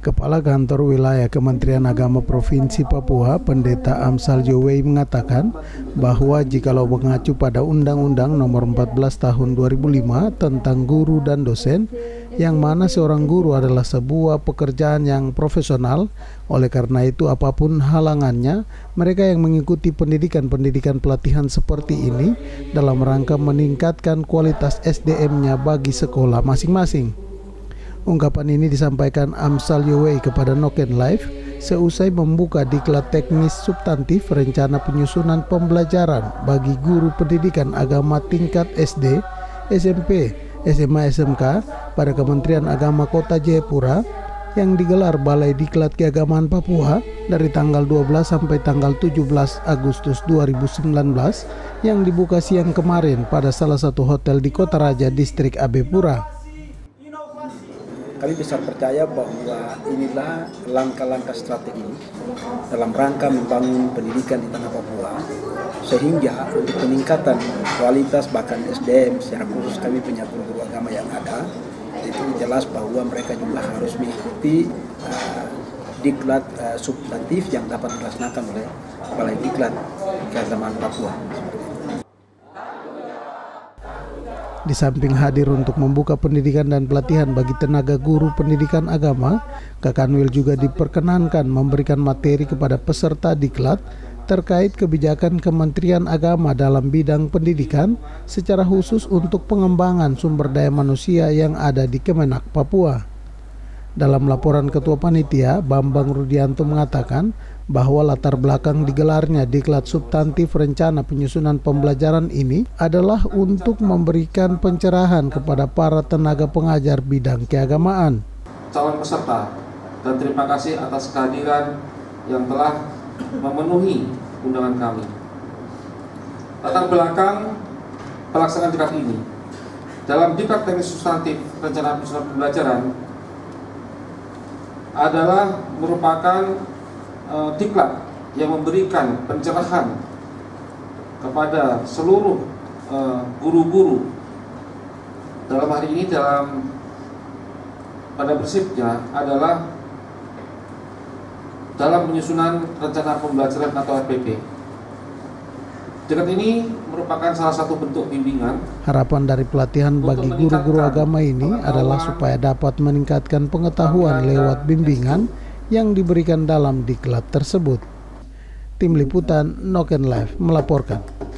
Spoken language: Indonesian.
Kepala Kantor Wilayah Kementerian Agama Provinsi Papua, Pendeta Amsal Jowei mengatakan bahwa jikalau mengacu pada Undang-Undang Nomor 14 Tahun 2005 tentang guru dan dosen, yang mana seorang guru adalah sebuah pekerjaan yang profesional, oleh karena itu apapun halangannya, mereka yang mengikuti pendidikan pelatihan seperti ini dalam rangka meningkatkan kualitas SDM-nya bagi sekolah masing-masing. Ungkapan ini disampaikan Amsal Jowei kepada Noken Live seusai membuka diklat teknis substantif rencana penyusunan pembelajaran bagi guru pendidikan agama tingkat SD, SMP, SMA, SMK pada Kementerian Agama Kota Jayapura yang digelar Balai Diklat Keagamaan Papua dari tanggal 12 sampai tanggal 17 Agustus 2019 yang dibuka siang kemarin pada salah satu hotel di Kota Raja, Distrik Abe Pura. Kami bisa percaya bahwa inilah langkah-langkah strategi dalam rangka membangun pendidikan di tanah Papua, sehingga untuk peningkatan kualitas bahkan SDM secara khusus kami punya guru agama yang ada, itu jelas bahwa mereka juga harus mengikuti diklat substantif yang dapat dilaksanakan oleh Balai Diklat Keagamaan Papua. Di samping hadir untuk membuka pendidikan dan pelatihan bagi tenaga guru pendidikan agama, Kakanwil juga diperkenankan memberikan materi kepada peserta diklat terkait kebijakan Kementerian Agama dalam bidang pendidikan secara khusus untuk pengembangan sumber daya manusia yang ada di Kemenak Papua. Dalam laporan Ketua Panitia, Bambang Rudianto mengatakan bahwa latar belakang digelarnya diklat substantif rencana penyusunan pembelajaran ini adalah untuk memberikan pencerahan kepada para tenaga pengajar bidang keagamaan. Calon peserta, dan terima kasih atas kehadiran yang telah memenuhi undangan kami. Latar belakang pelaksanaan diklat ini, dalam diklat teknis substantif rencana penyusunan pembelajaran adalah merupakan diklat yang memberikan pencerahan kepada seluruh guru-guru dalam hari ini pada prinsipnya adalah dalam penyusunan rencana pembelajaran atau RPP. Diklat ini merupakan salah satu bentuk bimbingan. Harapan dari pelatihan bagi guru-guru agama ini adalah supaya dapat meningkatkan pengetahuan lewat bimbingan yang diberikan dalam diklat tersebut. Tim Liputan Noken Live melaporkan.